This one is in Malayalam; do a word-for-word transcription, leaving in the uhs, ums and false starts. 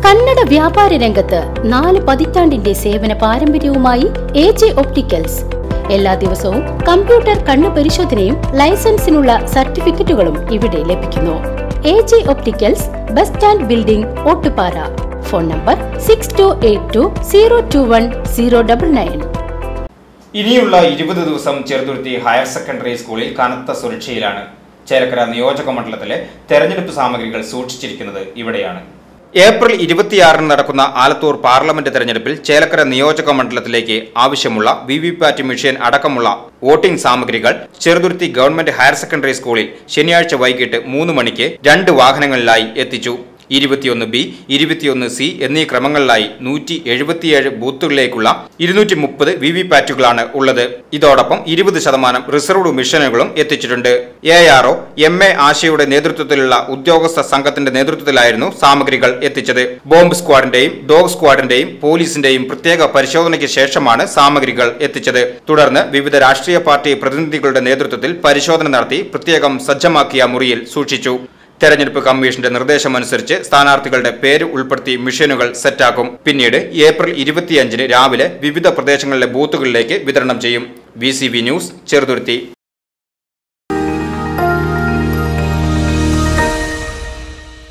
കന്നഡ വ്യാപാര രംഗത്ത് നാല് പതിറ്റാണ്ടിന്റെ സേവന പാരമ്പര്യവുമായി എ ജെ ഒപ്റ്റിക്കൽസ്. എല്ലാ ദിവസവും കമ്പ്യൂട്ടർ കണ്ണു പരിശോധനയും ലൈസൻസിനുള്ള സർട്ടിഫിക്കറ്റുകളും ഇവിടെ ലഭിക്കുന്നു. A J opticals, bus stand building, Ottupara. Phone number six two eight two zero two one zero double nine. ഇനിയുള്ള ഇരുപത് ദിവസം ചെറുതുരുത്തി ഹയർ സെക്കൻഡറി സ്കൂളിൽ കനത്ത സുരക്ഷയിലാണ്. ചേലക്കര നിയോജക മണ്ഡലത്തിലെ തെരഞ്ഞെടുപ്പ് സാമഗ്രികൾ സൂക്ഷിച്ചിരിക്കുന്നത് ഇവിടെയാണ്. ഏപ്രിൽ ഇരുപത്തിയാറിന് നടക്കുന്ന ആലത്തൂർ പാർലമെന്റ് തെരഞ്ഞെടുപ്പിൽ ചേലക്കര നിയോജക മണ്ഡലത്തിലേക്ക് ആവശ്യമുള്ള വി വി പാറ്റ് മെഷീൻ അടക്കമുള്ള വോട്ടിംഗ് സാമഗ്രികൾ ചെറുതുരുത്തി ഗവൺമെന്റ് ഹയർ സെക്കൻഡറി സ്കൂളിൽ ശനിയാഴ്ച വൈകിട്ട് മൂന്ന് മണിക്ക് രണ്ട് വാഹനങ്ങളിലായി എത്തിച്ചു. ഇരുപത്തിയൊന്ന് ബി, ഇരുപത്തിയൊന്ന് സി എന്നീ ക്രമങ്ങളിലായി നൂറ്റി എഴുപത്തിയേഴ് ബൂത്തുകളിലേക്കുള്ള ഇരുന്നൂറ്റി മുപ്പത് വി വി പാറ്റുകളാണ് ഉള്ളത്. ഇതോടൊപ്പം ഇരുപത് ശതമാനം റിസർവ്ഡ് മിഷനുകളും എത്തിച്ചിട്ടുണ്ട്. A R O M A ആശയുടെ നേതൃത്വത്തിലുള്ള ഉദ്യോഗസ്ഥ സംഘത്തിന്റെ നേതൃത്വത്തിലായിരുന്നു സാമഗ്രികൾ എത്തിച്ചത്. ബോംബ് സ്ക്വാഡിന്റെയും ഡോഗ് സ്ക്വാഡിന്റെയും പോലീസിന്റെയും പ്രത്യേക പരിശോധനയ്ക്ക് ശേഷമാണ് സാമഗ്രികൾ എത്തിച്ചത്. തുടർന്ന് വിവിധ രാഷ്ട്രീയ പാർട്ടി പ്രതിനിധികളുടെ നേതൃത്വത്തിൽ പരിശോധന നടത്തി പ്രത്യേകം സജ്ജമാക്കിയ മുറിയിൽ സൂക്ഷിച്ചു. തെരഞ്ഞെടുപ്പ് കമ്മീഷന്റെ നിർദ്ദേശമനുസരിച്ച് സ്ഥാനാർത്ഥികളുടെ പേര് ഉൾപ്പെടുത്തി മിഷനുകൾ സെറ്റാക്കും. പിന്നീട് ഏപ്രിൽ ഇരുപത്തിയഞ്ചിന് രാവിലെ വിവിധ പ്രദേശങ്ങളിലെ ബൂത്തുകളിലേക്ക് വിതരണം ചെയ്യും. V C V news, Cheruthuruthy.